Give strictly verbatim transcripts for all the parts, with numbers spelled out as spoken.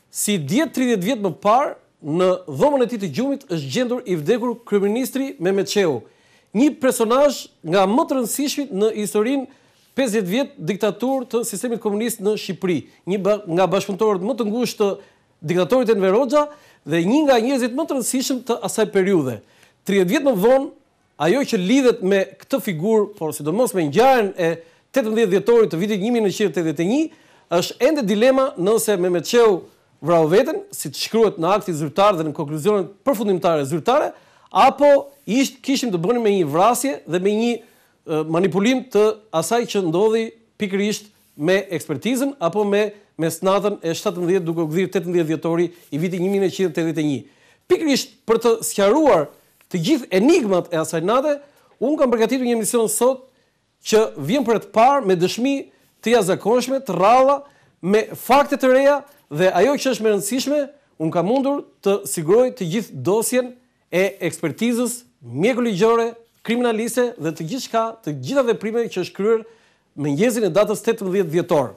si djetë tridhjetë vjet më parë, në dhomën e tij të gjumit është gjendur i vdekur kryeministri Mehmet Shehu, një personazh nga më të rëndësishmit në historinë pesëdhjetë vjet diktaturë të sistemit komunist në Shqipëri, një nga bashkëpunëtorët më të ngushtë të diktatorit Enver Hoxha dhe një nga njerëzit më të rëndësishëm të asaj periudhe. tridhjetë vjet më vonë, ajo që lidhet me këtë figurë, por sidomos me ngjarjen e tetëmbëdhjetë dhjetorit të vitit një mijë nëntëqind e tetëdhjetë e një, është ende dilema nëse Mehmet Shehu vrau veten, siç shkruhet në aktin zyrtar dhe në konkluzionet përfundimtare zyrtare, apo ish kishim të bënim me një vrasje dhe me një uh, manipulim të asaj që ndodhi pikërisht me ekspertizën apo me mesnatën e shtatëmbëdhjetë duke u gdhirë tetëmbëdhjetë dhjetori i vitit një mijë nëntëqind e tetëdhjetë e një. Pikërisht për të sqaruar të gjithë enigmat e asaj nate, unë kam përgatitur një emision sot që vjen për të parë me dëshmi të jashtëzakonshme, të rralla, me fakte të reja dhe ajo që është më e rëndësishme, unë kam mundur të siguroj të gjithë dosjen e ekspertizës mjekoligjore, kriminaliste dhe të gjithçka, të gjitha veprimet që është kryer mëngjesin e datës tetëmbëdhjetë dhjetor.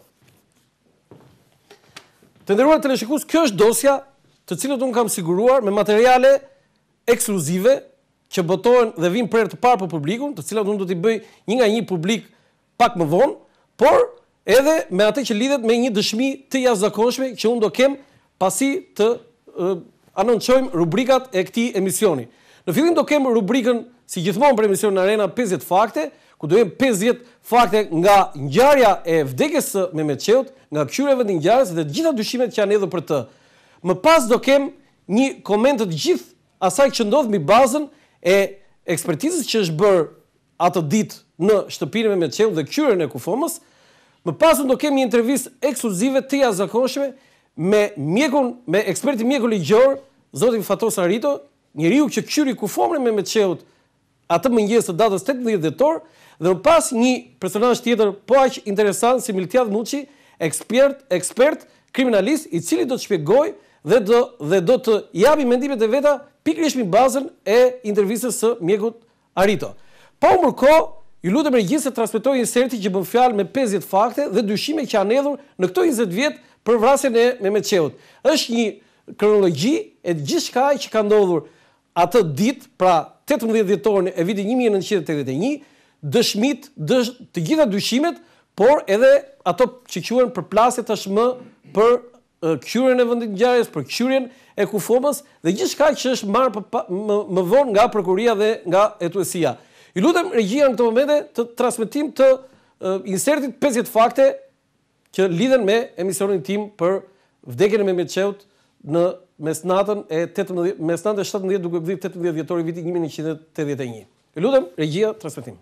Të nderuar teleshikues, kjo është dosja të cilët unë kam siguruar me materiale ekskluzive që botohen dhe vinë për të parë për publikun, të cilat unë do t'i bëj një nga një publik pak më vonë, por edhe me atë që lidhet me një dëshmi të jashtëzakonshme që unë do kem pasi të uh, anoncojmë rubrikat e këtij emisioni. Në fillim do kem rubrikën, si gjithmonë për emisionin Arena, pesëdhjetë fakte, ku do jem pesëdhjetë fakte nga ngjarja e vdekjes së Mehmet Shehut, nga kqyra e vendit ngjarjes dhe të gjitha dyshimet që janë hedhur për të. Më pas do kem një koment të gjithë asaj që ndodh mbi bazën e ekspertizës që është bërë atë ditë në shtëpinë e Mehmet Shehut dhe kqyrën e kufomës. Më pas do kem një intervistë ekskluzive të jashtëzakonshme me mjekun, me ekspertin mjekoligjor, zotin Fatos Arito, njeriu që kqyri kufomën e Mehmet Shehut atë mëngjes të datës tetëmbëdhjetë dhjetor, dhe më pas një personazh tjetër po aq interesant si Miltiad Muçi, ekspert, ekspert kriminalist, i cili do të shpjegojë dhe do dhe do të japi mendimet e veta pikërisht mbi bazën e intervistës së mjekut Arito. Pa humbur kohë, ju lutem regjisë të transmetoj inserti që bën fjalë me pesëdhjetë fakte dhe dyshime që janë hedhur në këto njëzet vjet për vrasjen e Mehmet Shehut. Është një kronologji e gjithçka që ka ndodhur atë ditë, pra tetëmbëdhjetë dhjetorin e vitit një mijë nëntëqind e tetëdhjetë e një, dëshmit, dësh, të gjitha dyshimet, por edhe ato që quhen përplasje tashmë për uh, kqyrjen e vendit ngjarjes, për kqyrjen e kufomës dhe gjithçka që është marrë më, më vonë nga prokuria dhe nga hetuesia. Ju lutem regjia në këtë momente të transmetim të uh, insertit pesëdhjetë fakte që lidhen me emisionin tim për vdekjen e Mehmet Shehut në mesnatën e tetëmbëdhjetë mesnatën e shtatëmbëdhjetë duke gdhirë tetëmbëdhjetë dhjetori vitit një mijë nëntëqind e tetëdhjetë e një. Ju lutem regjia transmetim.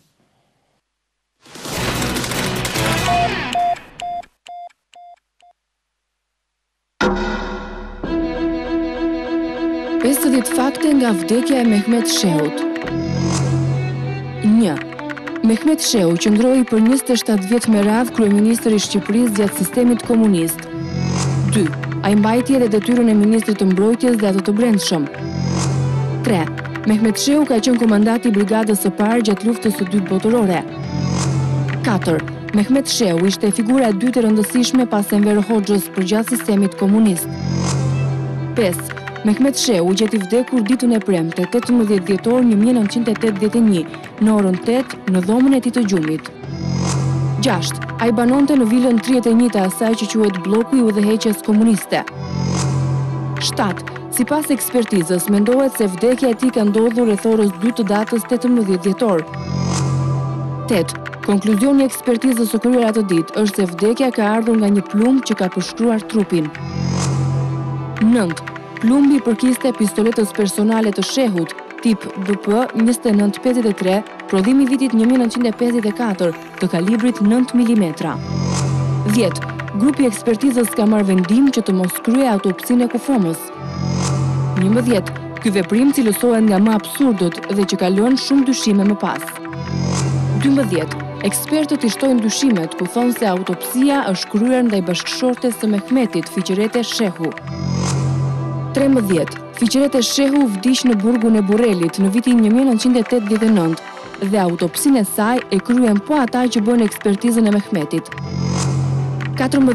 pesëdhjetë fakte nga vdekja e Mehmet Shehut. një. Mehmet Shehu qëndroi për njëzet e shtatë vjet me radhë kryeministër i Shqipërisë gjatë sistemit komunist. dy. Ai mbajti edhe detyrën e ministrit të mbrojtjes dhe ato të brendshëm. tre. Mehmet Shehu ka qenë komandant i brigadës së parë gjatë luftës së dytë botërore. katër. Mehmet Shehu ishte figura e dytë e rëndësishme pas Enver Hoxhës përgjatë sistemit komunist. pesë. Mehmet Shehu u gjeti vdekur ditën e premte, tetëmbëdhjetë dhjetor një mijë nëntëqind e tetëdhjetë e një, në orën tetë në dhomën e tij të gjumit. gjashtë. Ai banonte në vilën tridhjetë e një të asaj që quhet bloku i udhëheqjes komuniste. shtatë. Sipas ekspertizës, mendohet se vdekja e tij ka ndodhur rreth orës dy të datës tetëmbëdhjetë dhjetor. tetë. Konkluzioni i ekspertizës së kryer atë ditë është se vdekja ka ardhur nga një plumb që ka përshkruar trupin. nëntë. Plumbi përkiste pistoletës personale të Shehut, tip B P njëzet e nëntë pesëdhjetë e tre, prodhimi vitit një mijë nëntëqind e pesëdhjetë e katër, të kalibrit nëntë milimetra. dhjetë. Grupi i ekspertizës ka marrë vendim që të mos kryejë autopsinë e kufomës. njëmbëdhjetë. Ky veprim cilësohet nga më absurdët dhe që ka lënë shumë dyshime më pas. dymbëdhjetë. Ekspertët i shtojnë dyshimet ku thonë se autopsia është kryer ndaj bashkëshortes së Mehmetit, Fiqerete Shehu. trembëdhjetë. Fiqerete Shehu vdiq në burgun e Burrelit në vitin një mijë nëntëqind e tetëdhjetë e nëntë dhe autopsinë e saj e kryen po ata që bën ekspertizën e Mehmetit. katërmbëdhjetë.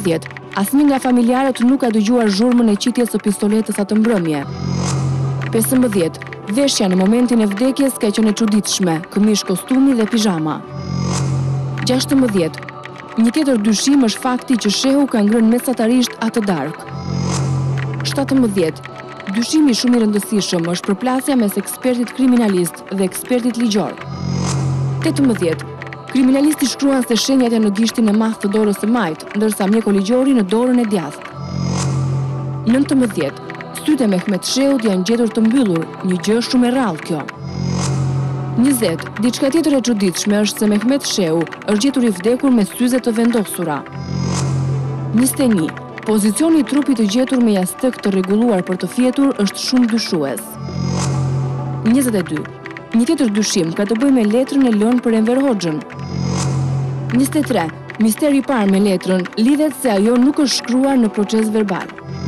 Asnjë nga familjarët nuk ka dëgjuar zhurmën e qitjes së pistoletës atë mbrëmje. pesëmbëdhjetë. Veshja në momentin e vdekjes ka qenë e çuditshme, këmish kostumi dhe pijama. gjashtëmbëdhjetë. Një tjetër dyshim është fakti që shehu ka ngrënë mesatarisht atë darkë. shtatëmbëdhjetë. Dyshimi shumë i rëndësishëm është përplasja mes ekspertit kriminalist dhe ekspertit ligjor. tetëmbëdhjetë. Kriminalisti shkruan se shenjat janë në gishtin e madh të dorës së majtë, ndërsa mjekoligjori në dorën e djathtë. nëntëmbëdhjetë. Sytë e Mehmet Sheut janë gjetur të mbyllur, një gjë shumë e rrallë kjo. njëzet. Diçka tjetër e çuditshme është se Mehmet Sheu është gjetur i vdekur me syze të vendosura. njëzet e një. Pozicioni i trupit të gjetur me jastëk të rregulluar për të fjetur është shumë dyshues. njëzet e dy. Një tjetër dyshim ka të bëjë me letrën e lënë për Enver Hoxhën. njëzet e tre. Misteri i parë me letrën lidhet se ajo nuk është shkruar në proces verbal.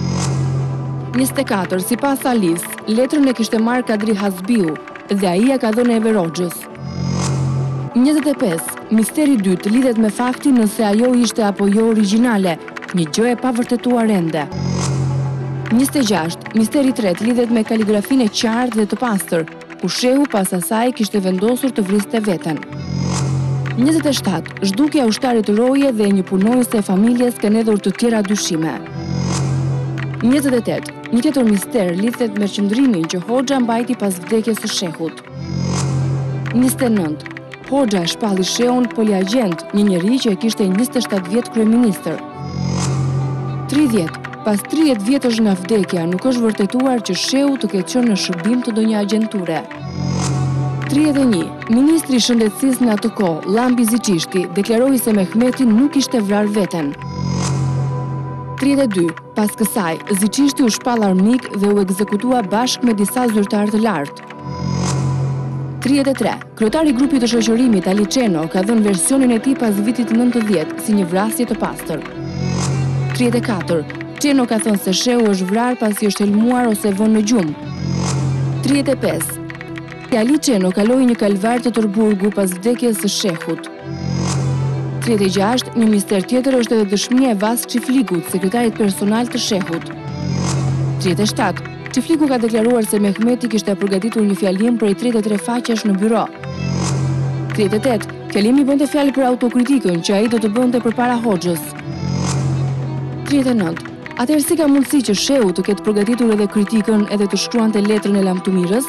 njëzet e katër. Sipas Alis, letrën e kishte marrë Kadri Hasbiu dhe ai ja ka dhënë Enver Hoxhës. njëzet e pesë. Misteri i dytë lidhet me faktin nëse ajo ishte apo jo origjinale, një gjë e pavërtetuar ende. njëzet e gjashtë. Misteri i tretë lidhet me kaligrafinë e qartë dhe të pastër, ku shehu pas asaj kishte vendosur të vriste veten. njëzet e shtatë. Zhdukja e ushtarit roje dhe një punonjëse e familjes kanë hedhur të tjera dyshime. njëzet e tetë. Një tjetër mister lidhet me qëndrimin që Hoxha mbajti pas vdekjes së shehut. njëzet e nëntë. Hoxha e shpalli Sheun poliagent, një njeri që e kishte njëzet e shtatë vjet kryeministër. tridhjetë. Pas tridhjetë vjetësh nga vdekja, nuk është vërtetuar që Sheu të ketë qenë në shërbim të ndonjë agjenture. tridhjetë e një. Ministri i Shëndetësisë në atë kohë, Llambi Ziçishti, deklaroi se Mehmeti nuk kishte vrarë veten. tridhjetë e dy. Pas kësaj, Ziçishti u shpall armik dhe u ekzekutua bashkë me disa zyrtarë të lartë. tridhjetë e tre. Kryetari i grupit të shoqërimit Ali Çeno ka dhënë versionin e tij pas vitit nëntëdhjetë si një vrasje të pastër. tridhjetë e katër. Çeno ka thënë se Sheu është vrarë pasi është helmuar ose vënë në gjumë. tridhjetë e pesë. Ali Çeno kaloi një kalvar të tërburgu pas vdekjes së shehut. tridhjetë e gjashtë. Një mister tjetër është edhe dëshmia e Vas Çiflikut, sekretarit personal të shehut. tridhjetë e shtatë. Çifliku ka deklaruar se Mehmeti kishte përgatitur një fjalim prej tridhjetë e tre faqesh në byro. tridhjetë e tetë. Fjalimi bënte fjalë për autokritikën që ai do të bënte përpara Hoxhës. tridhjetë e nëntë. Atëherë si ka mundësi që Sheu të ketë përgatitur edhe kritikën edhe të shkruante letrën e lamtumirës?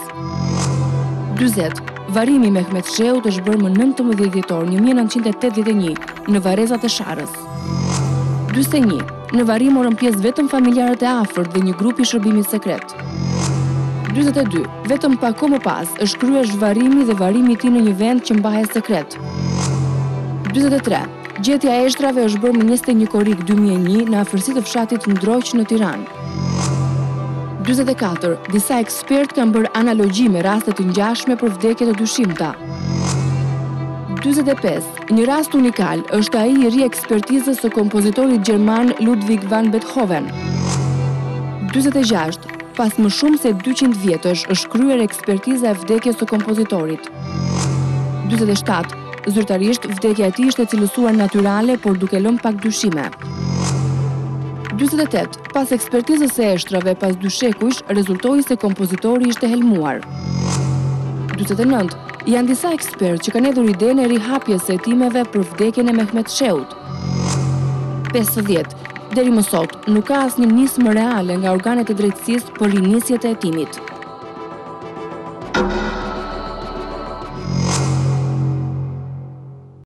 dyzet. Varimi i Mehmet Sheut është bërë më nëntëmbëdhjetë dhjetor një mijë e nëntëqind e tetëdhjetë e një në Varrezat e Sharrës. dyzet e një. Në varim morën pjesë vetëm familjarët e afërt dhe një grup i shërbimit sekret. dyzet e dy. Vetëm pak kohë më pas është kryer zhvarrimi dhe varimi i tij në një vend që mbahet sekret. dyzet e tre. Gjetja e eshtrave është bërë më njëzet e një korrik dy mijë e një në afërsi të fshatit Ndroq në Tiranë. dyzet e katër. Disa ekspert kanë bërë analogji me raste të ngjashme për vdekje të dyshimta. dyzet e pesë. Një rast unikal është ai i ri ekspertizës së kompozitorit gjerman Ludwig van Beethoven. dyzet e gjashtë. Pas më shumë se dyqind vjetësh është kryer ekspertiza e vdekjes së kompozitorit. dyzet e shtatë. Zyrtarisht, vdekja e tij ishte cilësuar natyrale, por duke lënë pak dyshime. dyzet e tetë. Pas ekspertizës së eshtrave pas dy shekush, rezultoi se kompozitori ishte helmuar. dyzet e nëntë. Janë disa ekspertë që kanë hedhur idenë e rihapjes së hetimeve për vdekjen e Mehmet Sheut. pesëdhjetë. Deri më sot, nuk ka asnjë nismë reale nga organet e drejtësisë për rinisjet e hetimit.